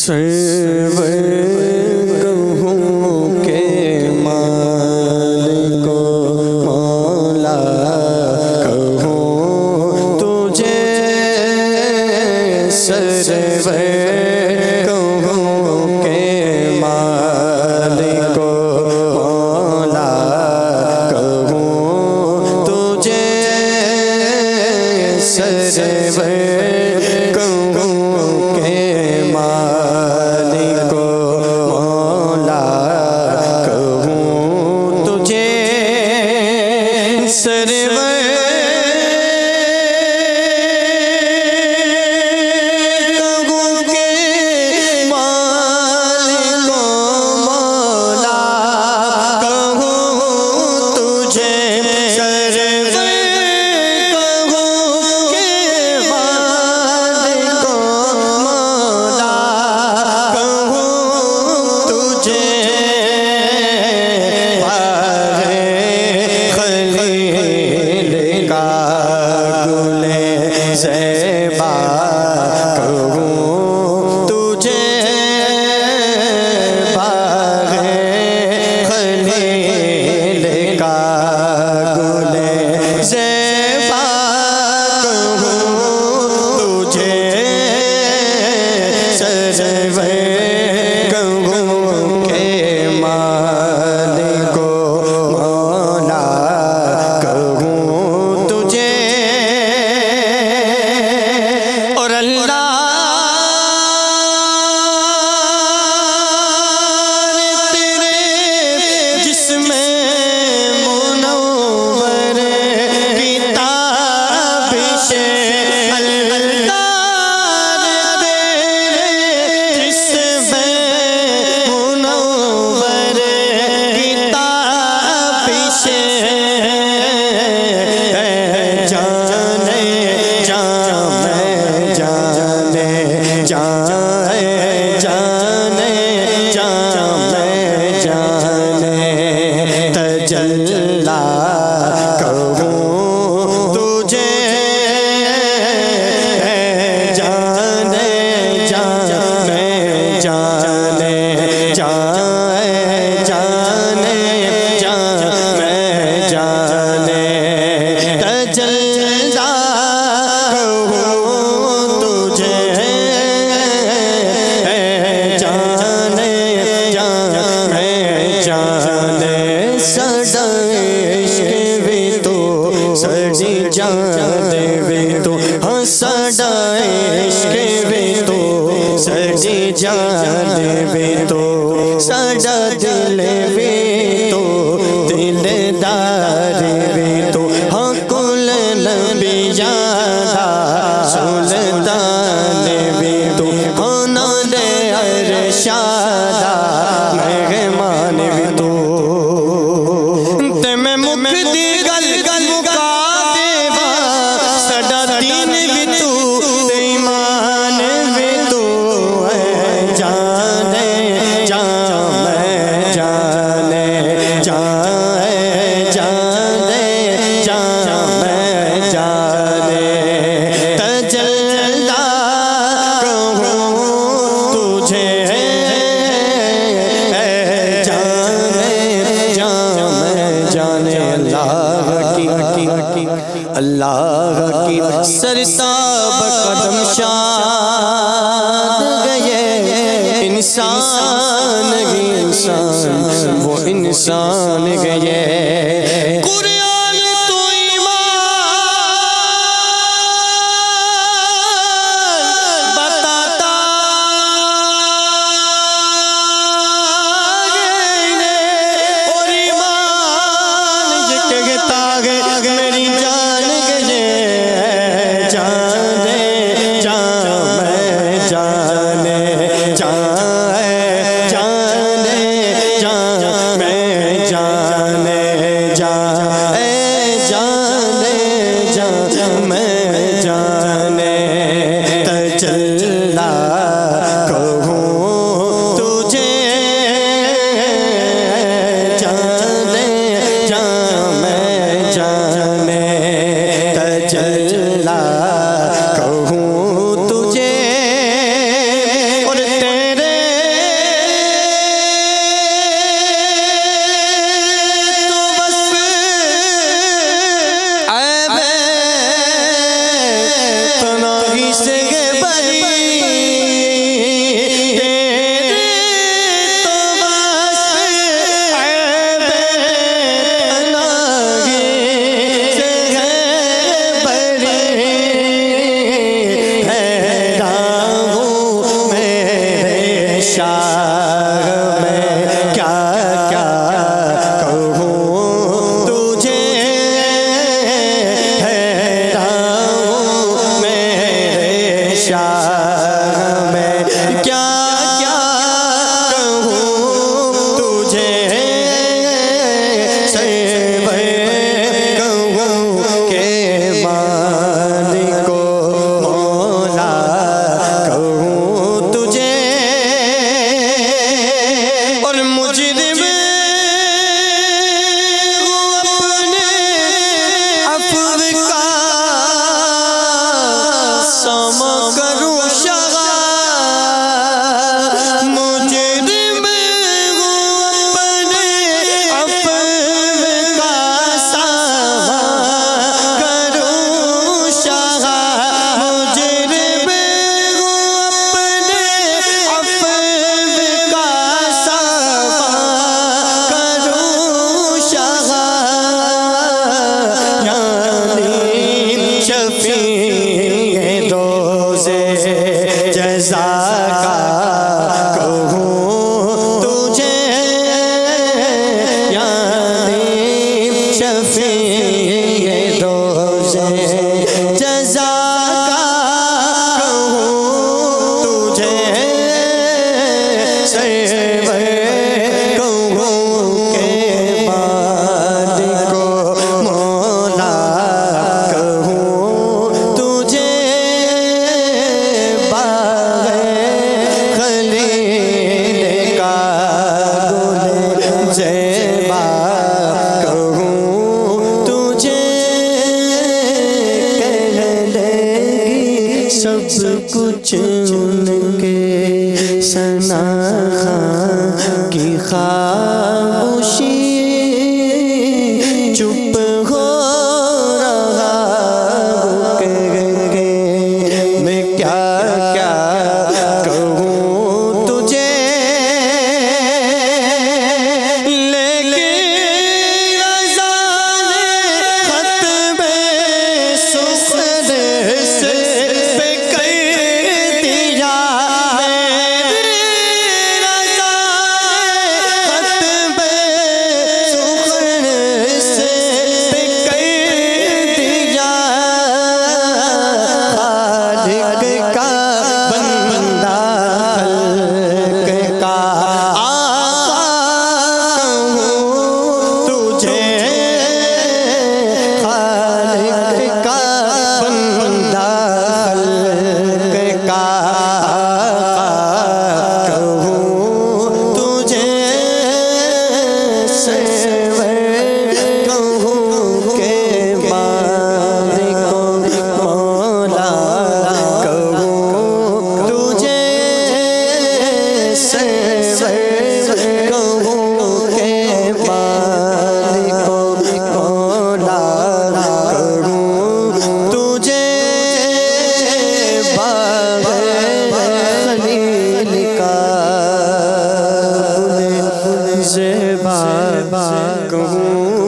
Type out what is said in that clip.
سرور کہوں کے مالک مولا کہوں تجھے سرور کہوں کے مالک مولا کہوں تجھے سرور اللہ کی سرتاب قدم شاد گئے انسان وہ انسان گئے قرآن تو ایمان بتاتا گئے اور ایمان یہ کہتا ہے میری جان گئے جانے جان میں جانے کہوں تجھے اور تیرے شاہ میں کیا کیا کہوں تجھے، حیران ہوں میرے شاہ میں کیا کیا کہوں تجھے، سرور کہوں کہ مالک و مولا کہوں تجھے، اور مجرم ہوں اپنے عفو کا سما کروں شغا، مجرم ہوں اپنے عفو کا سما کروں شغا، مجرم ہوں اپنے عفو کا سما کروں شغا، یعنی شفیع روز جزا کا کہوں تجھے، یعنی شفیع روز جزا کا کہوں تجھے، سرور کہوں کہ مالک و مولا کہوں تجھے، باغ خلیل کا گل زیبا کہوں تجھے، کہہ لے گی سب کچھ ان کے ثنا خاں کی خاموشی، چپ ہو رہا ہوں کہ میں کیا کیا کہوں تجھے، لیکن رضا نے ختم سخن سے پہ کر دیا، میری رضا نے ختم سخن سے پہ کر دیا، خالق کا بندہ خلق کا آقا کہوں تجھے، خالق کا بندہ خلق کا آقا کہوں تجھے، سرور کہوں کہ مالک و مولا کہوں تجھے، سرور کہوں کہ مالک و مولا کہوں تجھے، باغ خلیل کا گل زیبا کہوں